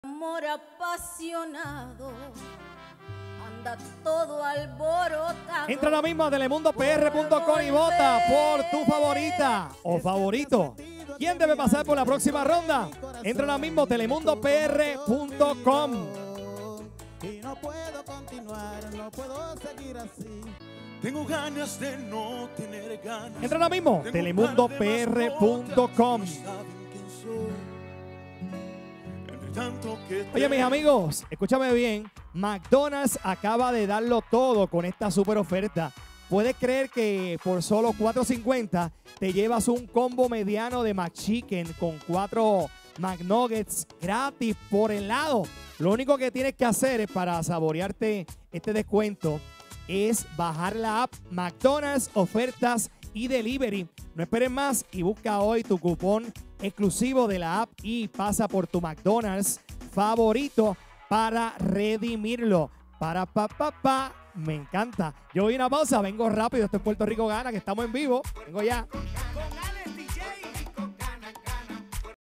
Amor apasionado, anda todo alborotado. Entra ahora mismo a telemundopr.com y vota por tu favorita o favorito. ¿Quién debe pasar por la próxima ronda? Entra ahora mismo a telemundopr.com. Y no puedo continuar, no puedo seguir así. Tengo ganas de no tener ganas. Entra ahora mismo, telemundopr.com. Oye, mis amigos, escúchame bien. McDonald's acaba de darlo todo con esta super oferta. Puedes creer que por solo $4.50 te llevas un combo mediano de McChicken con 4 McNuggets gratis por el lado. Lo único que tienes que hacer es para saborearte este descuento es bajar la app McDonald's Ofertas y Delivery. No esperes más y busca hoy tu cupón exclusivo de la app y pasa por tu McDonald's favorito para redimirlo. Me encanta. Yo voy a una pausa, vengo rápido. Esto es Puerto Rico Gana, que estamos en vivo. Vengo ya.